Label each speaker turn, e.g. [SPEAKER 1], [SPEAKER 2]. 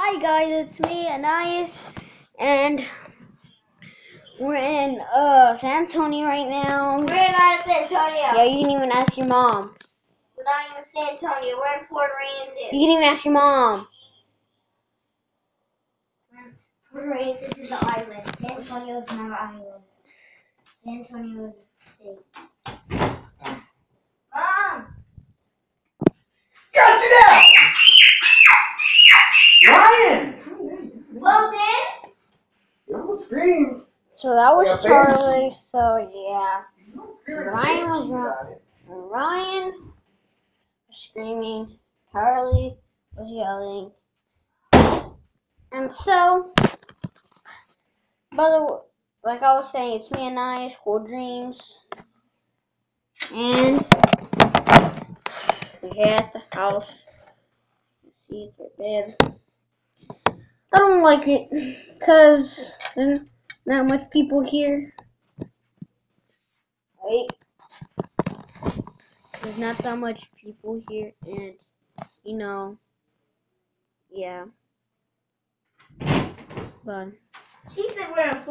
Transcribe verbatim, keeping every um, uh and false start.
[SPEAKER 1] Hi guys, it's me, Anais, and we're in uh San Antonio right now.
[SPEAKER 2] We're not in San Antonio.
[SPEAKER 1] Yeah, you can even ask your mom.
[SPEAKER 2] We're not even in San Antonio. We're in Port Aransas.
[SPEAKER 1] You can even ask your mom.
[SPEAKER 2] Port Aransas is an island. San Antonio is not an island. San Antonio is a state. Mom!
[SPEAKER 3] Got you now! Ryan!
[SPEAKER 2] Well then?
[SPEAKER 3] You don't scream.
[SPEAKER 1] So that was
[SPEAKER 3] Yeah,
[SPEAKER 1] Charlie. So yeah,
[SPEAKER 3] You don't scream.
[SPEAKER 1] Ryan was
[SPEAKER 3] You
[SPEAKER 1] wrong.
[SPEAKER 3] got it.
[SPEAKER 1] Ryan was screaming. Charlie was yelling. And so, by the way, like I was saying, it's me and Anais, Cool Dreams, and we're here at the house. See, it's right there. I don't like it because there's not much people here. Wait, there's not that much people here, and you know, yeah. But
[SPEAKER 2] She said we're in